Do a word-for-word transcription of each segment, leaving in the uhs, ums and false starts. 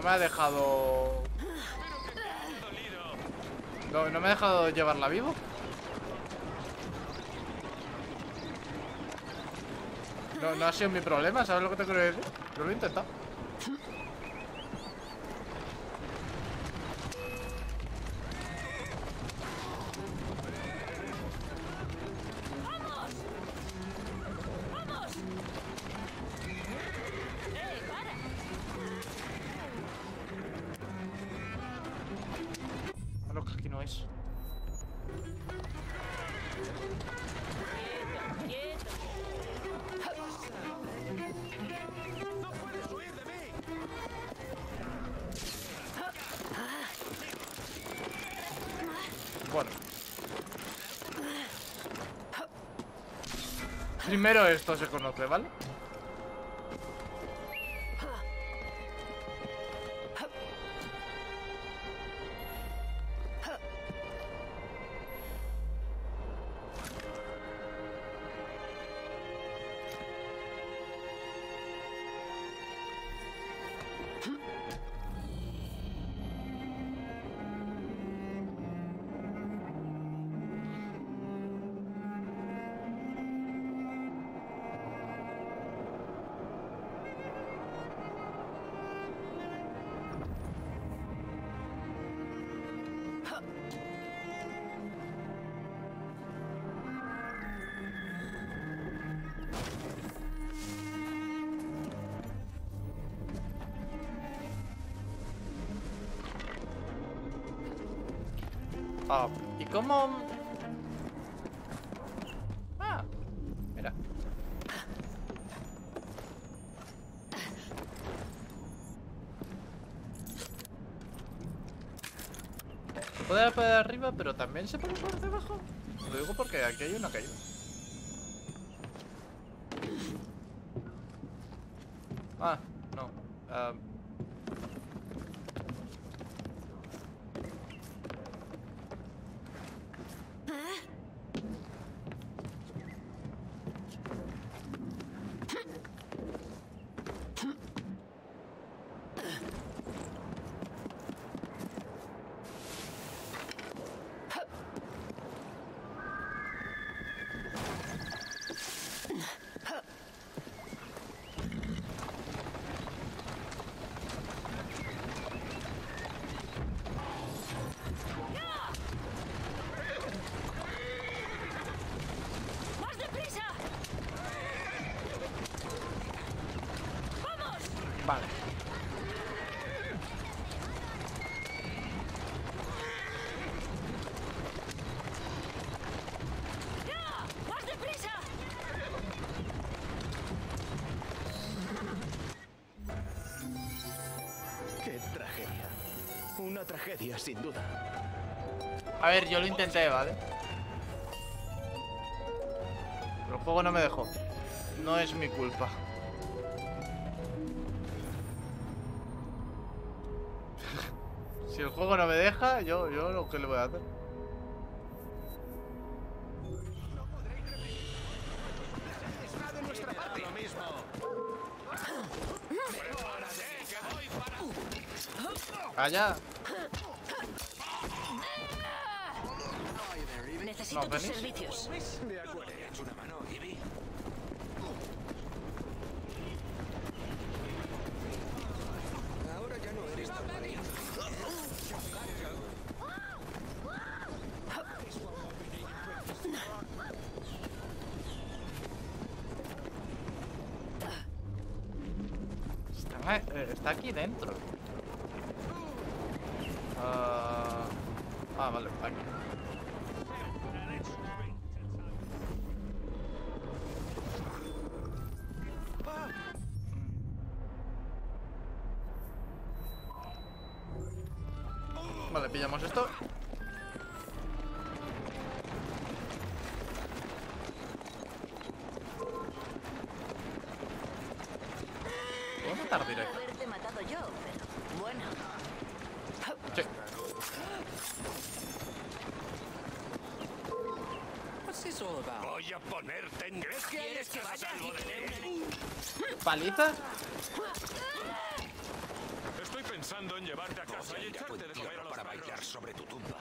me ha dejado... No, no me ha dejado llevarla vivo. No, no ha sido mi problema, ¿sabes lo que te quiero decir? Yo lo he intentado. A lo que aquí no es. Bueno. Primero esto se conoce, ¿vale? Ah, ¿y cómo? Ah, mira. Se puede por arriba, pero también se puede por debajo. Lo digo porque aquí hay una caída. Ah, no. Um. Vale. ¡Más deprisa! ¡Qué tragedia! Una tragedia, sin duda. A ver, yo lo intenté, ¿vale? Pero el juego no me dejó. No es mi culpa. Si el juego no me deja, yo, yo lo que le voy a hacer. Allá. Necesito No, tus ¿venís? servicios. De acuerdo. ¿Te echo una mano, Gibby? Ahora ya no eres tan valiente. Está, eh, está aquí dentro. Ah, ah, vale, aquí. Vale, pillamos esto. Puedo matar directo. Haberte matado yo, pero bueno. Sí. Voy a ponerte en... ¿Crees que ¿Quieres que vaya? algo de mí? ¿Paliza? Estoy pensando pensando en llevarte a casa y echarte de comer a los para perros. bailar sobre tu tumba.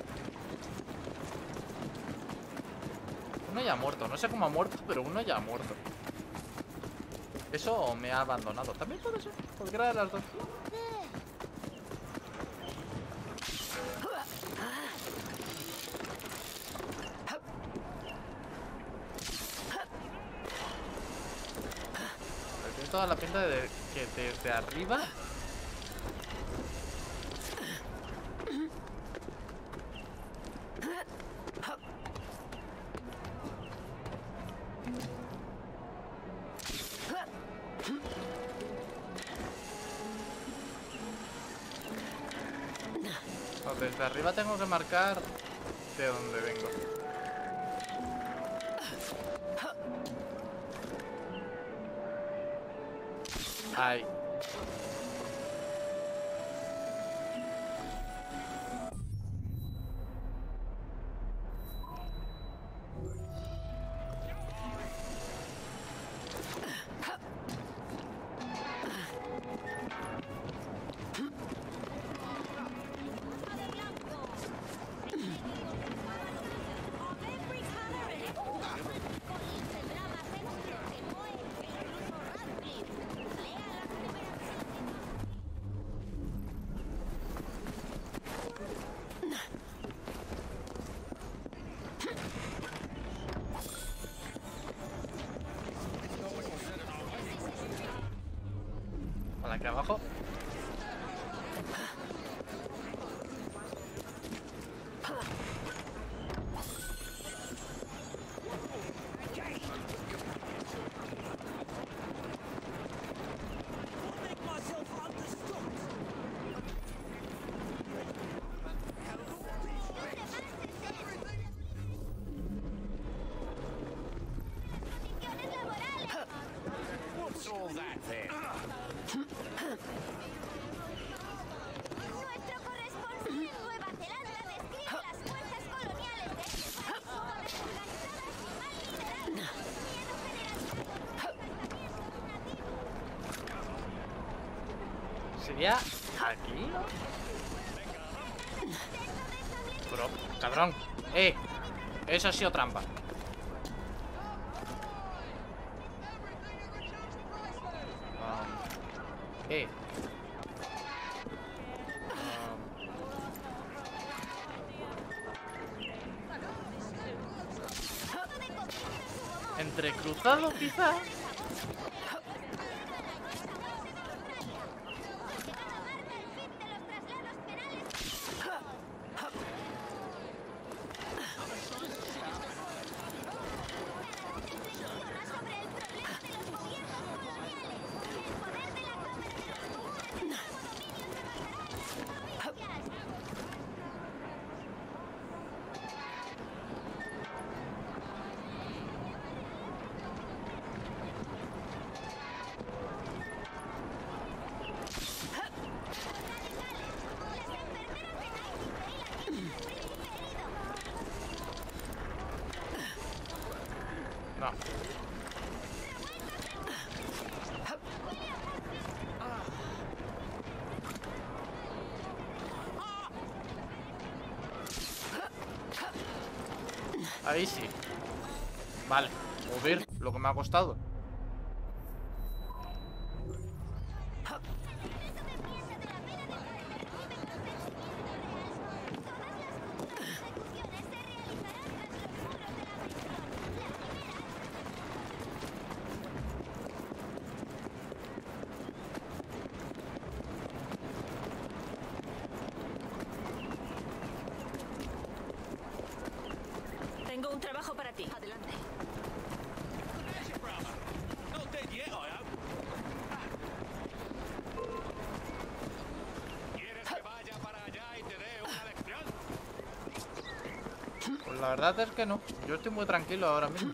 Uno ya ha muerto. No sé cómo ha muerto, pero uno ya ha muerto. Eso o me ha abandonado. También puede ser. Cualquiera de las dos. Pero tiene toda la pinta de que desde arriba... No, desde arriba tengo que marcar de dónde vengo. Ahí. Para aquí abajo. What's all that then? Nuestro corresponsal en Nueva Zelanda describe las fuerzas coloniales de este país como desorganizadas y mal lideradas. Miedo generalizado por nativo. ¿Sería aquí? Bro, cabrón. Eh, eso ha sido trampa. Um, eh. Um, entrecruzado quizá. No. Ahí sí. Vale. Mover lo que me ha costado. Tengo un trabajo para ti. Adelante. Not dead yet, I hope. ¿Quieres que vaya para allá y te dé una lección? Pues la verdad es que no. Yo estoy muy tranquilo ahora mismo.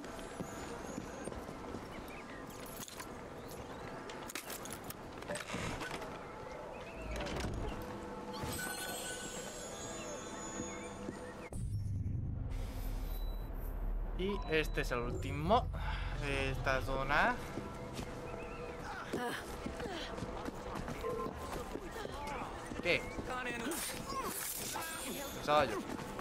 Y este es el último de esta zona. ¿Qué? Pensaba yo.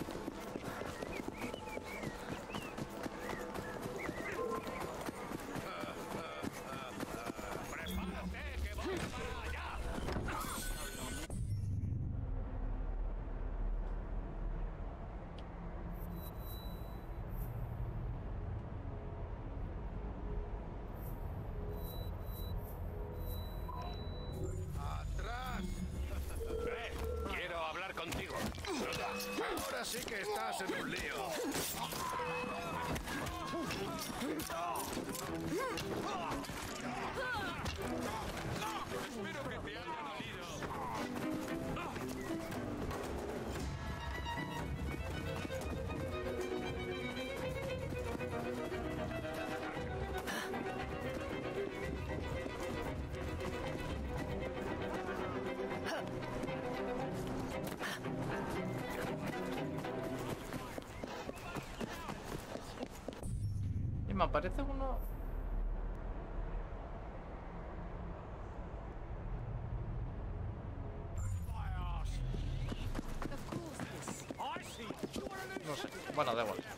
Quiero hablar contigo. Ahora sí que estás en un lío. Espero que te haya dolido. Y me aparece uno. No sé. Bueno, da igual.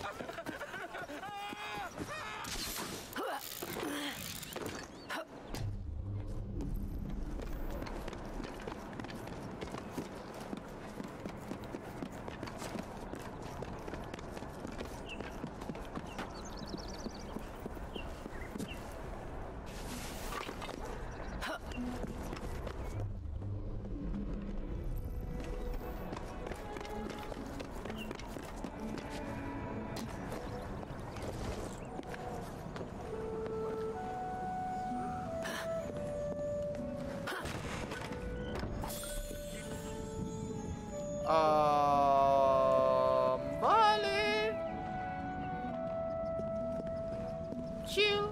Ah, vale. Chill.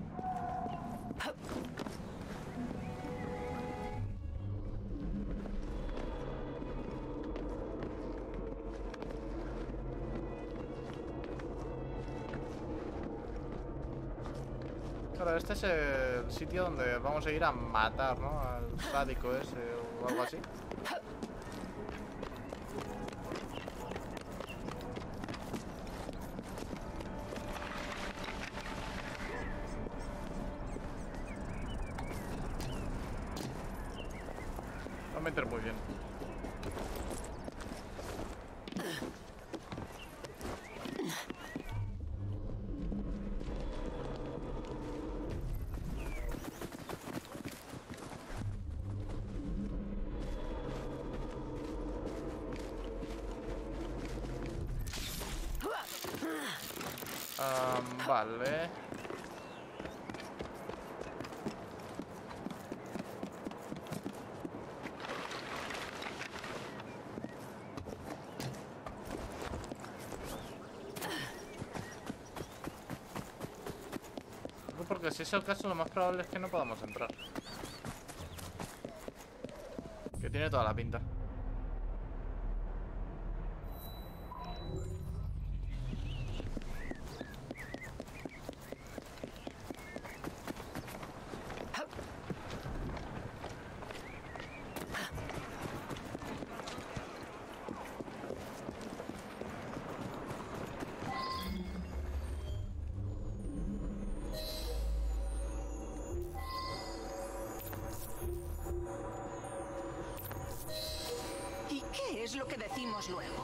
Claro, este es el sitio donde vamos a ir a matar, ¿no? Al sádico ese o algo así. Va a meter muy bien. Um, vale. Porque si es el caso, lo más probable es que no podamos entrar. Que tiene toda la pinta. ¿Y qué es lo que decimos luego?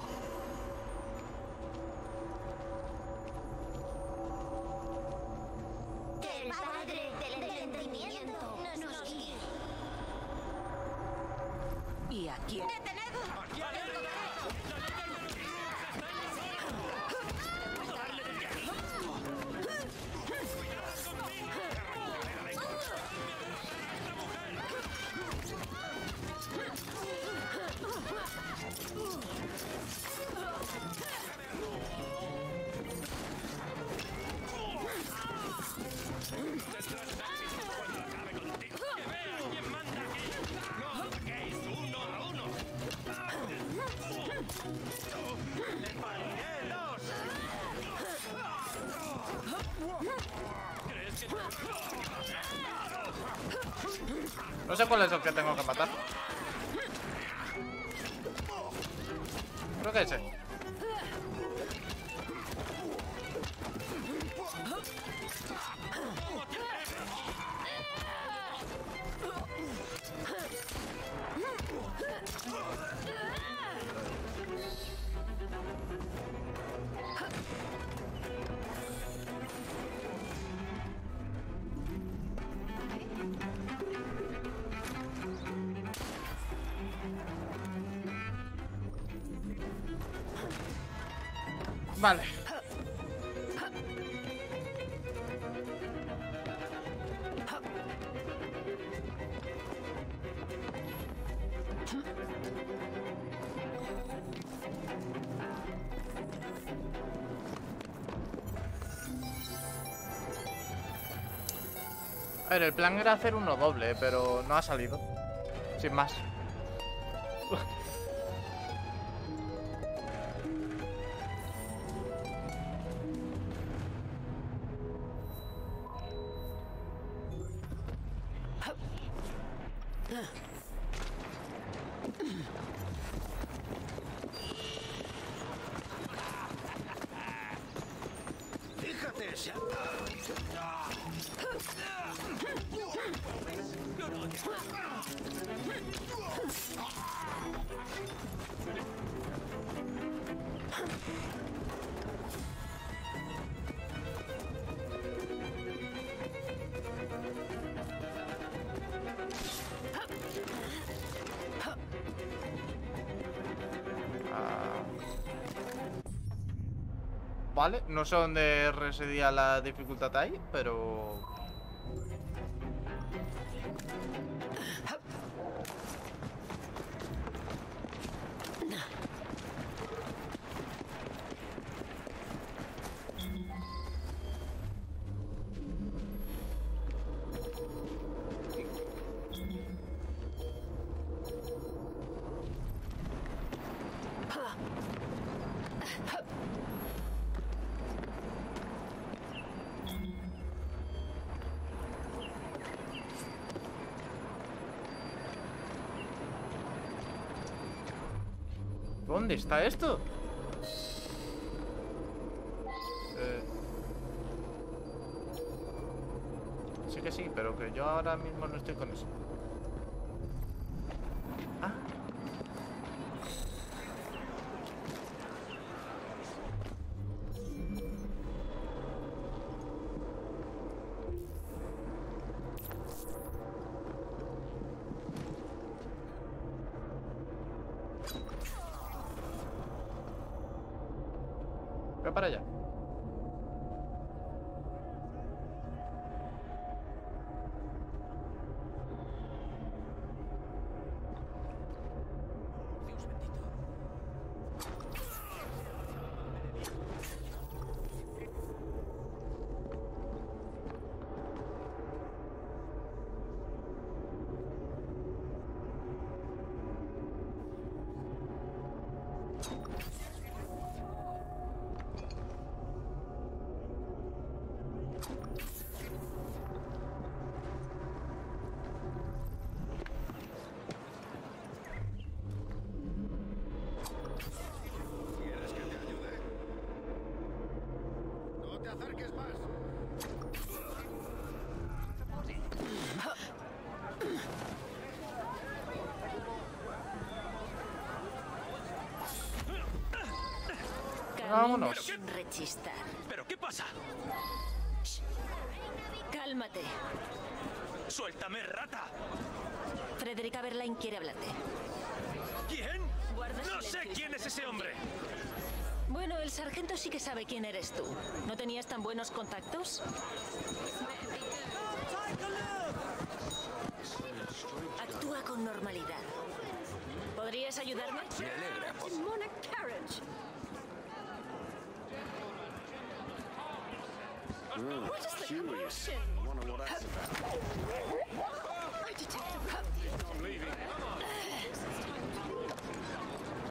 Que el padre del entretenimiento nos guíe. ¿Y a quién? ¡Detened! No sé cuál es el que tengo que matar. Creo que ese. Vale. A ver, el plan era hacer uno doble, pero no ha salido. Sin más. Fíjate, se Vale, no sé dónde residía la dificultad ahí, pero... ¿Dónde está esto? Eh... Sí que sí, pero que yo ahora mismo no estoy con eso. Ah. Ve para allá. Vámonos. Sin rechistar. ¿Pero qué pasa? Cálmate. ¡Suéltame, rata! Frederica Berlain quiere hablarte. ¿Quién? Guarda No sé silencio y quién es ese hombre. Bueno, el sargento sí que sabe quién eres tú. ¿No tenías tan buenos contactos? Actúa con normalidad. ¿Podrías ayudarme? Me alegra. Curious. Wonder what that's about. I'm leaving.